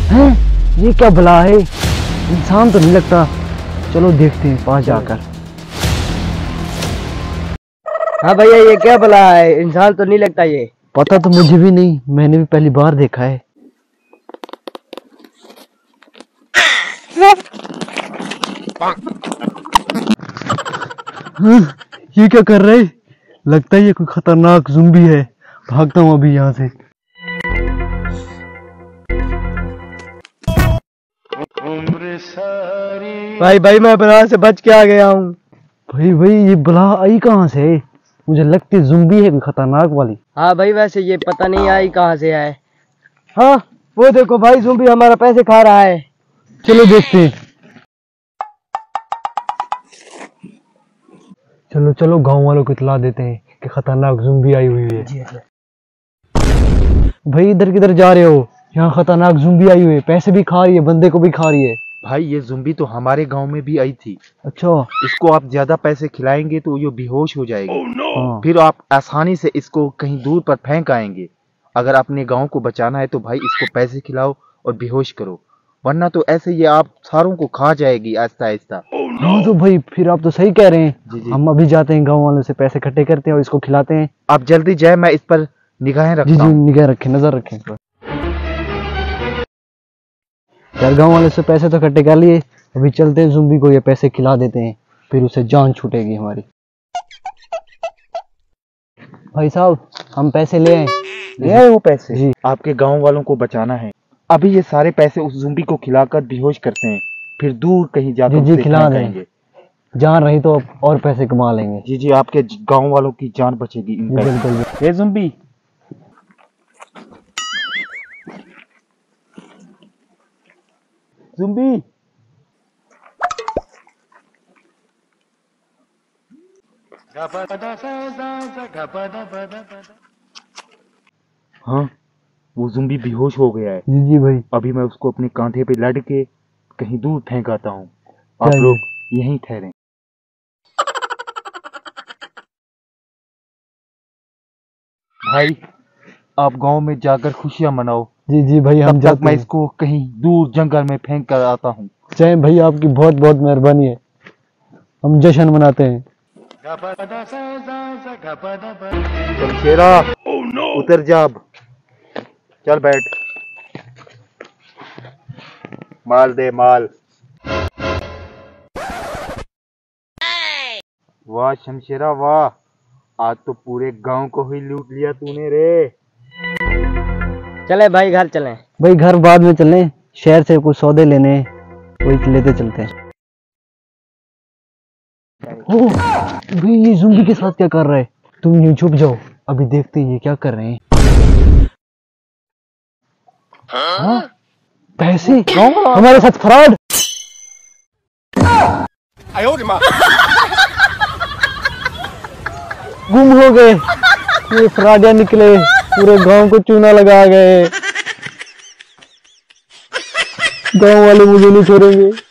हैं? ये क्या भला है? इंसान तो नहीं लगता। चलो देखते हैं पास जाकर। हाँ भैया, ये क्या भला है? इंसान तो नहीं लगता ये। पता तो मुझे भी नहीं, मैंने भी पहली बार देखा है। हाँ, ये क्या कर रहे? लगता है ये कोई खतरनाक ज़ुम्बी है। भागता हूँ अभी यहाँ से। भाई भाई, मैं बला से बच के आ गया हूँ। भाई भाई, ये बला आई कहाँ से? मुझे लगती ज़ुम्बी है कोई खतरनाक वाली। हाँ भाई, वैसे ये पता नहीं आई कहाँ से आए। हाँ, वो देखो भाई, ज़ुम्बी हमारा पैसे खा रहा है। चलो देखते हैं। चलो चलो, गांव वालों को इतला देते हैं कि खतरनाक ज़ुम्बी आई हुई है। भाई इधर किधर जा रहे हो? यहाँ खतरनाक ज़ुम्बी आई हुई है, पैसे भी खा रही है, बंदे को भी खा रही है। भाई ये ज़ुम्बी तो हमारे गांव में भी आई थी। अच्छा। इसको आप ज्यादा पैसे खिलाएंगे तो ये बेहोश हो जाएगी। हाँ। फिर आप आसानी से इसको कहीं दूर पर फेंक आएंगे। अगर अपने गांव को बचाना है तो भाई इसको पैसे खिलाओ और बेहोश करो, वरना तो ऐसे ये आप सारों को खा जाएगी आहिस्ता आहिस्ता। हाँ तो भाई फिर आप तो सही कह रहे हैं। जी जी। हम अभी जाते हैं, गांव वालों से पैसे इकट्ठे करते हैं और इसको खिलाते हैं। आप जल्दी जाए, मैं इस पर निगाहें जी रखता जी, हूँ। निगाह रखें, नजर रखें इस पर। यार गांव वाले से पैसे तो इकट्ठे कर लिए, अभी चलते हैं ज़ुम्बी को ये पैसे खिला देते हैं, फिर उसे जान छूटेगी हमारी। भाई साहब, हम पैसे ले आए। ले आए वो पैसे? जी। आपके गांव वालों को बचाना है। अभी ये सारे पैसे उस ज़ुम्बी को खिलाकर बेहोश करते हैं, फिर दूर कहीं जाकर जी उसे खिला फेंक दें। आएंगे। जान रही तो और पैसे कमा लेंगे। जी जी, आपके गांव वालों की जान बचेगी इन जी पैसों बिल्कुल। से। ये ज़ुम्बी, ज़ुम्बी, हाँ वो ज़ुम्बी बेहोश हो गया है। जी जी भाई। अभी मैं उसको अपने कांधे पे लड़ के कहीं दूर फेंक आता हूँ। आप चलिए। लोग यहीं ठहरें। भाई आप गांव में जाकर खुशियां मनाओ। जी जी भाई, हम तब तक जाते मैं हैं। इसको कहीं दूर जंगल में फेंक कर आता हूँ। चाहे भाई, आपकी बहुत बहुत मेहरबानी है, हम जश्न मनाते हैं। शमशेरा, उतर जा अब। चल बैठ, माल दे माल। वाह शमशेरा वाह, आज तो पूरे गांव को ही लूट लिया तूने रे। चले भाई, घर चलें। भाई घर बाद में चलें, शहर से कुछ सौदे लेने हैं, वही लेते चलते हैं। ओह भाई, ये ज़ुम्बी के साथ क्या कर रहा है? तुम यूं छुप जाओ, अभी देखते हैं ये क्या कर रहे हैं। हाँ? पैसे हमारे साथ फ्रॉड। गुम हो गए, ये फ्रॉडिया निकले, पूरे गांव को चूना लगा गए। गांव वाले मुझे नहीं छोड़ेंगे।